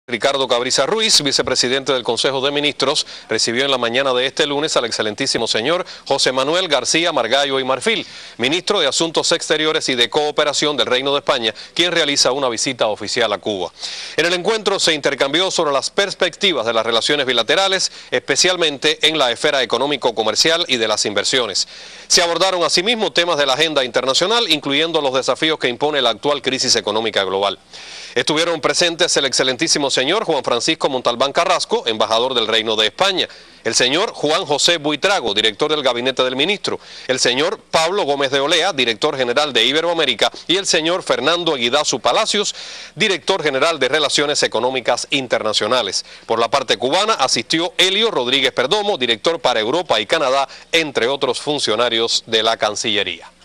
Ricardo Cabriza Ruiz, vicepresidente del Consejo de Ministros, recibió en la mañana de este lunes al excelentísimo señor José Manuel García Margallo y Marfil, ministro de Asuntos Exteriores y de Cooperación del Reino de España, quien realiza una visita oficial a Cuba. En el encuentro se intercambió sobre las perspectivas de las relaciones bilaterales, especialmente en la esfera económico-comercial y de las inversiones. Se abordaron asimismo temas de la agenda internacional, incluyendo los desafíos que impone la actual crisis económica global. Estuvieron presentes el excelentísimo señor Juan Francisco Montalbán Carrasco, embajador del Reino de España, el señor Juan José Buitrago, director del Gabinete del Ministro, el señor Pablo Gómez de Olea, director general de Iberoamérica, y el señor Fernando Eguidazu Palacios, director general de Relaciones Económicas Internacionales. Por la parte cubana asistió Helio Rodríguez Perdomo, director para Europa y Canadá, entre otros funcionarios de la Cancillería.